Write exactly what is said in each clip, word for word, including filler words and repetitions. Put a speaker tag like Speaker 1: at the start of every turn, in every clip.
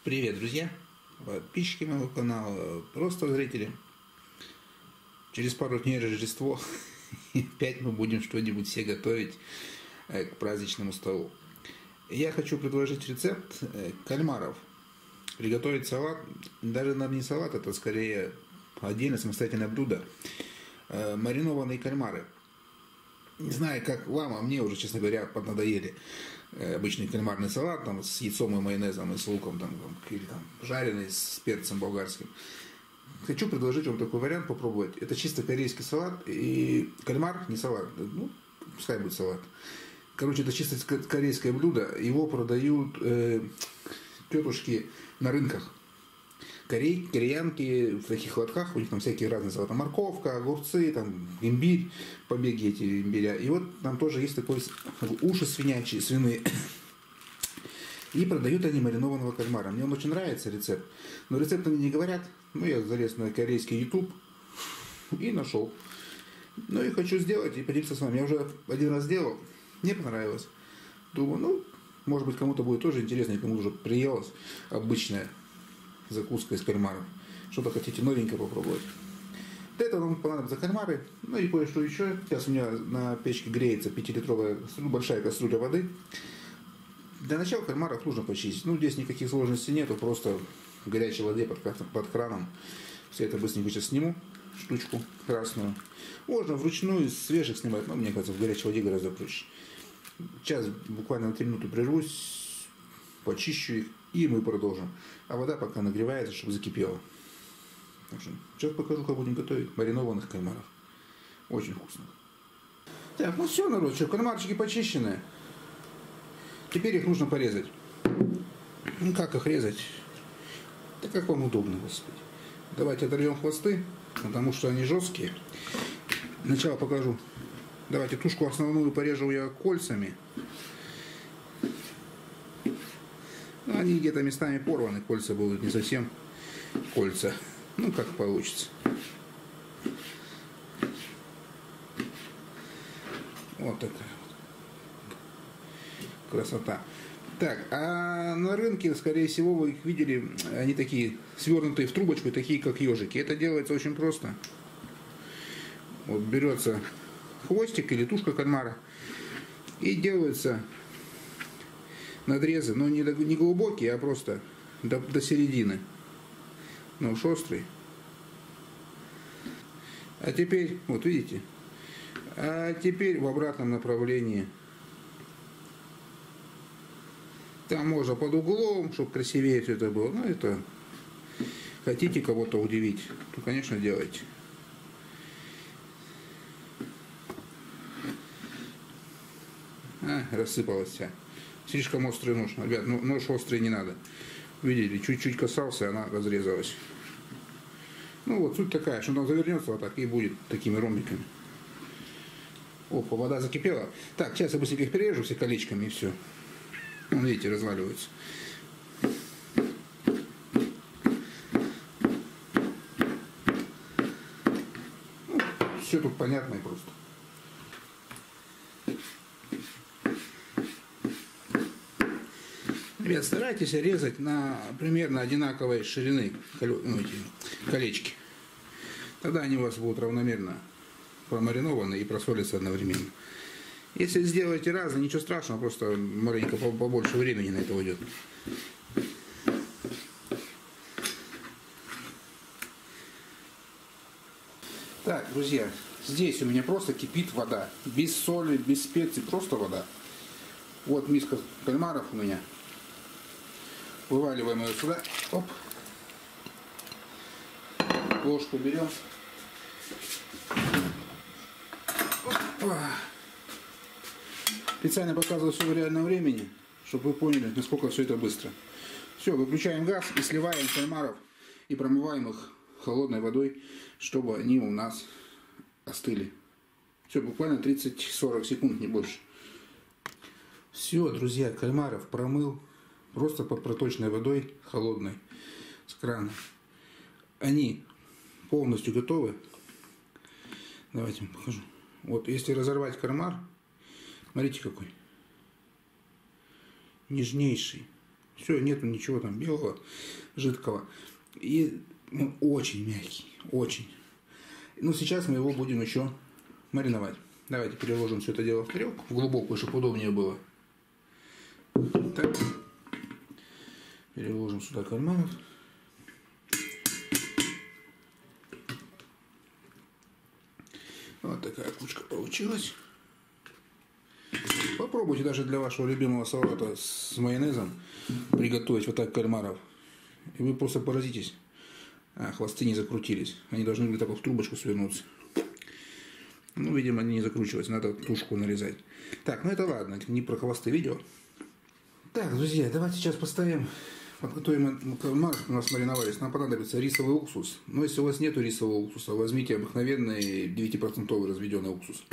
Speaker 1: Привет, друзья, подписчики моего канала, просто зрители. Через пару дней Рождество, и опять мы будем что-нибудь все готовить к праздничному столу. Я хочу предложить рецепт кальмаров. Приготовить салат, даже, наверное, не салат, это скорее отдельно самостоятельное блюдо. Маринованные кальмары. Не знаю, как вам, а мне уже, честно говоря, поднадоели обычный кальмарный салат там, с яйцом и майонезом, и с луком, там, или там, жареный с перцем болгарским. Хочу предложить вам такой вариант попробовать. Это чисто корейский салат, и кальмар не салат, ну, пускай будет салат. Короче, это чисто корейское блюдо, его продают э, тетушки на рынках. Корей, кореянки в таких лотках, у них там всякие разные салаты, морковка, огурцы, там имбирь, побеги эти имбиря. И вот там тоже есть такой уши свинячьи, свиные. И продают они маринованного кальмара. Мне он очень нравится, рецепт. Но рецепт они не говорят. Ну, я залез на корейский YouTube и нашел. Ну, и хочу сделать и поделиться с вами. Я уже один раз сделал, мне понравилось. Думаю, ну, может быть, кому-то будет тоже интересно, кому уже приелось обычная закуска из кальмаров. Что-то хотите новенькое попробовать. Для этого нам понадобятся кальмары. Ну и кое-что еще. Сейчас у меня на печке греется пятилитровая большая кастрюля воды. Для начала кальмаров нужно почистить. Ну, здесь никаких сложностей нету. Просто в горячей воде под, под краном. Все это быстренько сейчас сниму. Штучку красную. Можно вручную из свежих снимать. Но мне кажется, в горячей воде гораздо проще. Сейчас буквально на три минуты прервусь. Почищу их. И мы продолжим. А вода пока нагревается, чтобы закипела. Сейчас покажу, как будем готовить маринованных кальмаров. Очень вкусно. Так, ну все, народ, что, кальмарчики почищены. Теперь их нужно порезать. Ну как их резать? Да как вам удобно, господи. Давайте оторвем хвосты, потому что они жесткие. Сначала покажу. Давайте тушку основную порежу я кольцами. Они где-то местами порваны, кольца будут не совсем кольца. Ну, как получится. Вот такая вот красота. Так, а на рынке, скорее всего, вы их видели, они такие свернутые в трубочку, такие как ежики. Это делается очень просто. Вот берется хвостик или тушка кальмара и делается надрезы, но не, не глубокие, а просто до, до середины. Ну уж острый. А теперь, вот видите, а теперь в обратном направлении. Там можно под углом, чтобы красивее все это было. Ну это, хотите кого-то удивить, то, конечно, делайте. А, рассыпалась вся. Слишком острый нож. Ребят, ну, нож острый не надо. Видели, чуть-чуть касался, она разрезалась. Ну вот, суть такая, что он завернется вот так и будет такими ромбиками. Опа, вода закипела. Так, сейчас я быстренько их перережу все колечками и все. Вон, видите, разваливаются. Ну, все тут понятно и просто. Ребят, старайтесь резать на примерно одинаковой ширины ну, эти колечки. Тогда они у вас будут равномерно промаринованы и просолятся одновременно. Если сделаете разно, ничего страшного, просто маленько побольше времени на это уйдет. Так, друзья, здесь у меня просто кипит вода. Без соли, без специй, просто вода. Вот миска кальмаров у меня. Вываливаем ее сюда. Оп. Ложку берем. Опа. Специально показываю все в реальном времени, чтобы вы поняли, насколько все это быстро. Все, выключаем газ и сливаем кальмаров и промываем их холодной водой, чтобы они у нас остыли. Все, буквально тридцать-сорок секунд, не больше. Все, друзья, кальмаров промыл. Просто под проточной водой, холодной, с крана. Они полностью готовы. Давайте вам покажу. Вот, если разорвать кальмар, смотрите какой. Нежнейший. Все, нету ничего там белого, жидкого. И он очень мягкий, очень. Ну, сейчас мы его будем еще мариновать. Давайте переложим все это дело в тарелку, в глубокую, чтобы удобнее было. Так. Переложим сюда кальмаров. Вот такая кучка получилась. Попробуйте даже для вашего любимого салата с майонезом приготовить вот так кальмаров. И вы просто поразитесь. А, хвосты не закрутились. Они должны были так вот в трубочку свернуться. Ну, видимо, они не закручиваются. Надо тушку нарезать. Так, ну это ладно. Это не про хвосты видео. Так, друзья, давайте сейчас поставим. Подготовим кальмар. У нас мариновались. Нам понадобится рисовый уксус. Но если у вас нету рисового уксуса, возьмите обыкновенный девятипроцентовый разведенный уксус.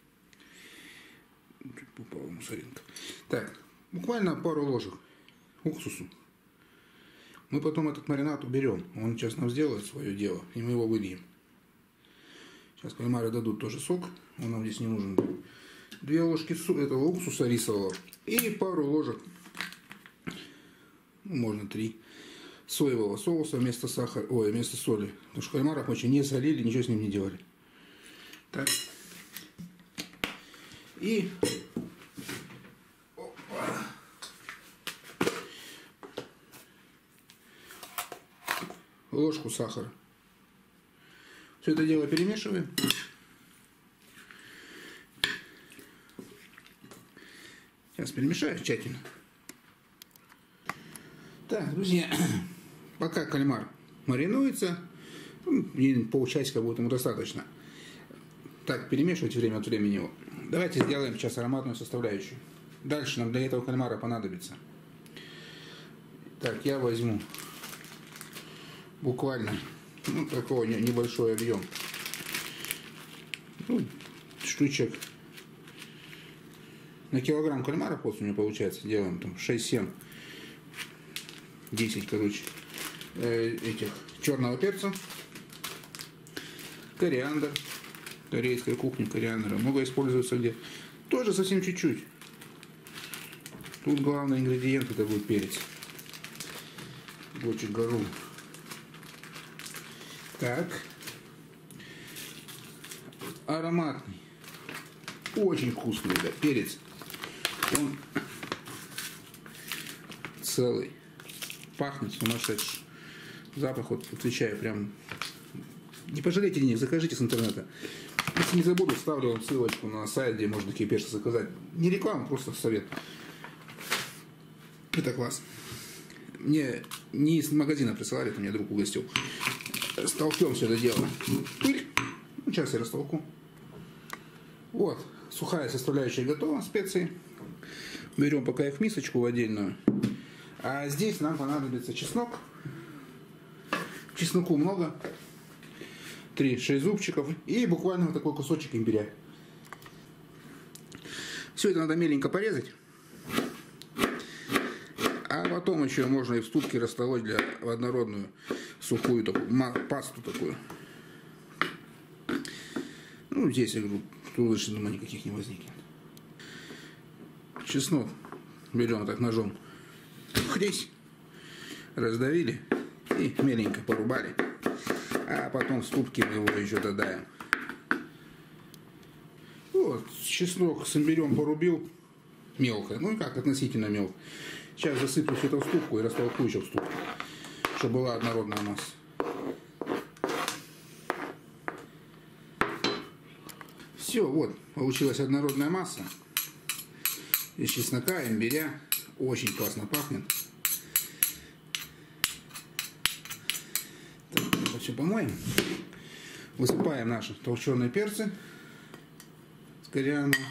Speaker 1: Чуть попала мусоринка. Так, буквально пару ложек уксусу. Мы потом этот маринад уберем. Он сейчас нам сделает свое дело, и мы его выльем. Сейчас кальмары дадут тоже сок. Он нам здесь не нужен. Две ложки этого уксуса рисового и пару ложек, ну, можно три, соевого соуса вместо сахара, ой, вместо соли. Потому что кальмаров мы еще не солили, ничего с ним не делали. Так. И ложку сахара. Все это дело перемешиваем. Сейчас перемешаю тщательно. Так, друзья, пока кальмар маринуется, ну, полчасика будет ему достаточно. Так, перемешивайте время от времени его. Давайте сделаем сейчас ароматную составляющую. Дальше нам для этого кальмара понадобится. Так, я возьму буквально, ну, такой небольшой объем. Ну, штучек. На килограмм кальмара просто у меня получается. Делаем там шесть-семь, десять, короче, э, этих черного перца. Кориандр. Корейской кухни кориандра. Много используется где. Тоже совсем чуть-чуть. Тут главный ингредиент это будет перец. Очень гору. Так. Ароматный. Очень вкусный, да, перец. Он целый. Пахнет сумасшедший. Запах, вот отвечаю, прям. Не пожалейте денег, закажите с интернета. Если не забуду, ставлю вам ссылочку на сайт, где можно такие перцы заказать. Не реклама, просто совет. Это класс. Мне не из магазина присылали, это мне друг угостил. Растолкем все это дело. Пыль. Ну, сейчас я растолку. Вот. Сухая составляющая готова, специи. Берем пока их в мисочку в отдельную. А здесь нам понадобится чеснок. Чесноку много. три-шесть зубчиков. И буквально вот такой кусочек имбиря. Все это надо меленько порезать. А потом еще можно и в ступке растолочь для в однородную сухую такую пасту такую. Ну, здесь, я говорю, тут лучше, думаю, никаких не возникнет. Чеснок берем так ножом. Хресь. Раздавили и меленько порубали. А потом в ступке мы его еще додаем. Вот, чеснок с имбирем порубил мелко. Ну, как относительно мелко. Сейчас засыплю все это в ступку и растолкую еще в ступку, чтобы была однородная масса. Все, вот, получилась однородная масса. Из чеснока, имбиря. Очень классно пахнет. Так, это все помоем. Высыпаем наши толченые перцы с кориандром.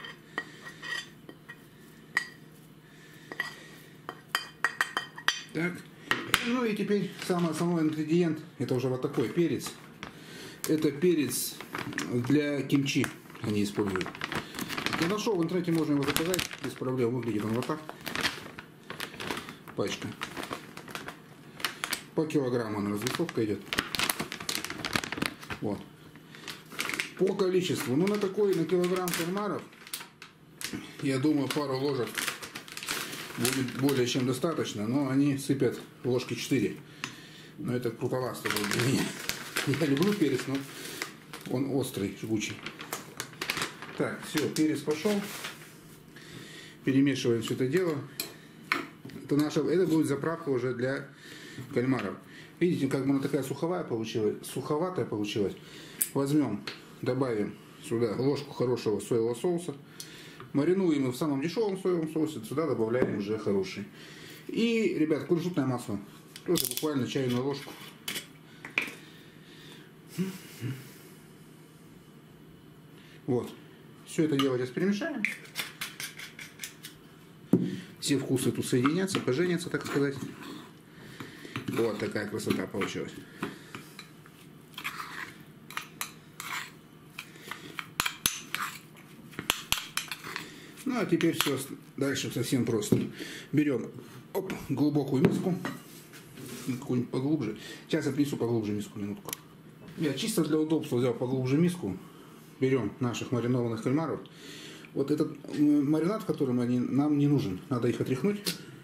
Speaker 1: Так. Ну и теперь самый основной ингредиент. Это уже вот такой перец. Это перец для кимчи они используют. Я нашел в интернете, можно его заказать без проблем. Выглядит он вот так. Пачка. По килограмму на развесовка идет. Вот. По количеству. Ну на такой, на килограмм кальмаров, я думаю, пару ложек будет более чем достаточно, но они сыпят ложки четыре. Но это крутовато для меня. Я люблю перец, но он острый, жгучий. Так, все, перец пошел. Перемешиваем все это дело. Это, наша, это будет заправка уже для кальмаров. Видите, как бы она такая суховая получилась, суховатая получилась. Возьмем, добавим сюда ложку хорошего соевого соуса. Маринуем его в самом дешевом соевом соусе. Сюда добавляем уже хороший. И, ребят, кунжутное масло. Тоже буквально чайную ложку. Вот. Все это дело сейчас перемешаем. Все вкусы тут соединятся, поженятся, так сказать. Вот такая красота получилась. Ну а теперь все дальше совсем просто. Берем оп, глубокую миску. Какую-нибудь поглубже. Сейчас я принесу поглубже миску, минутку. Я чисто для удобства взял поглубже миску. Берем наших маринованных кальмаров. Вот этот маринад, который нам не нужен. Надо их отряхнуть.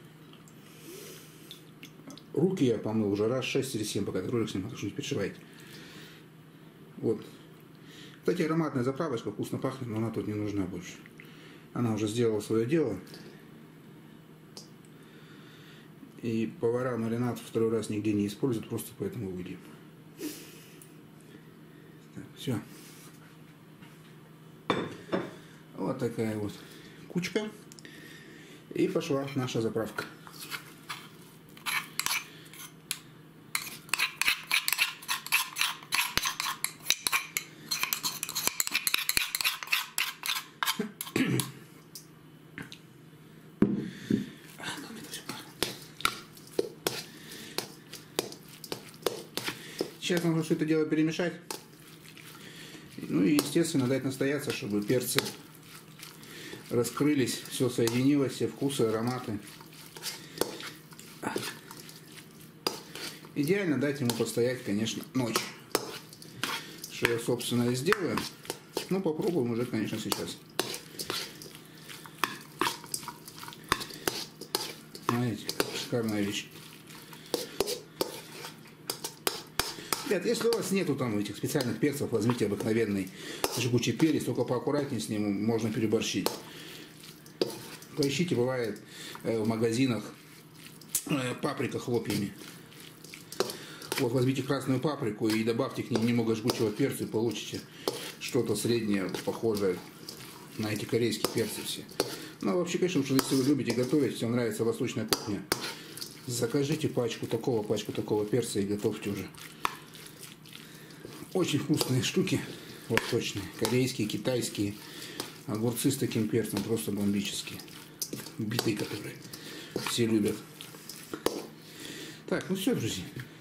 Speaker 1: Руки я помыл уже раз шесть или семь, пока ролик снимал, так что не переживайте. Вот. Кстати, ароматная заправочка, вкусно пахнет, но она тут не нужна больше. Она уже сделала свое дело. И повара маринад второй раз нигде не используют, просто поэтому выльем. Так, все. Вот такая вот кучка. И пошла наша заправка. Сейчас нужно все это дело перемешать. Ну и, естественно, дать настояться, чтобы перцы раскрылись, все соединилось, все вкусы, ароматы. Идеально дать ему постоять, конечно, ночь. Что я, собственно, и сделаю. Ну, попробуем уже, конечно, сейчас. Смотрите, шикарная вещь. Ребят, если у вас нету там этих специальных перцев, возьмите обыкновенный жгучий перец, только поаккуратнее с ним, можно переборщить. Поищите, бывает э, в магазинах э, паприка хлопьями. Вот возьмите красную паприку и добавьте к ней немного жгучего перца, и получите что-то среднее, похожее на эти корейские перцы все. Ну, вообще, конечно, если вы любите готовить, всем нравится восточная кухня, закажите пачку такого, пачку такого перца и готовьте уже. Очень вкусные штуки, восточные, корейские, китайские, огурцы с таким перцем, просто бомбические, битые, которые все любят. Так, ну все, друзья.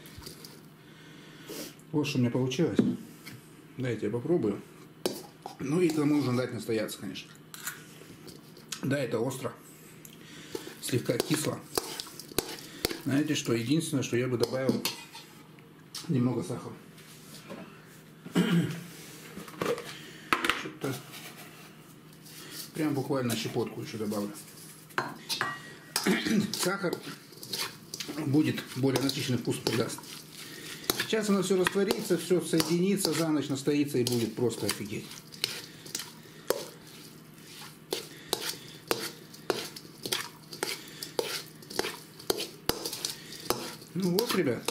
Speaker 1: Вот что у меня получилось. Дайте я попробую. Ну и тому нужно дать настояться, конечно. Да, это остро, слегка кисло. Знаете что, единственное, что я бы добавил немного сахара. Что-то прям буквально щепотку еще добавлю. Сахар будет более насыщенный вкус придаст. Сейчас оно все растворится, все соединится, за ночь настоится и будет просто офигеть. Ну вот, ребят,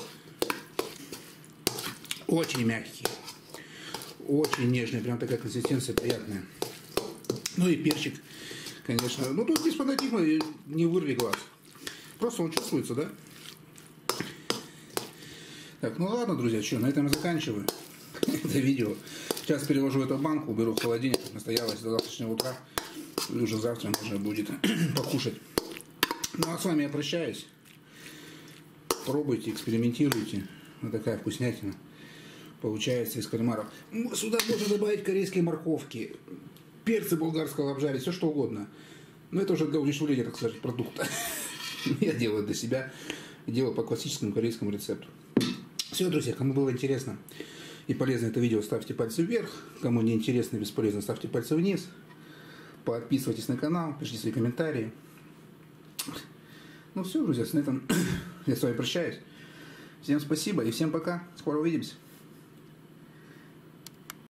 Speaker 1: очень мягкие, очень нежные, прям такая консистенция приятная. Ну и перчик, конечно, ну тут без фанатизма, не вырви глаз, просто он чувствуется, да? Так, ну ладно, друзья, что, на этом я заканчиваю это видео. Сейчас переложу это в банку, уберу в холодильник, чтобы настоялось до завтрашнего утра, и уже завтра можно будет покушать. Ну а с вами я прощаюсь. Пробуйте, экспериментируйте. Вот такая вкуснятина получается из кальмаров. Сюда можно добавить корейские морковки, перцы болгарского обжарить, все что угодно. Но это уже для удешевления, так сказать, продукта. Я делаю для себя, делаю по классическому корейскому рецепту. Все, друзья, кому было интересно и полезно это видео, ставьте пальцы вверх. Кому не интересно и бесполезно, ставьте пальцы вниз. Подписывайтесь на канал, пишите свои комментарии. Ну все, друзья, на этом я с вами прощаюсь. Всем спасибо и всем пока. Скоро увидимся.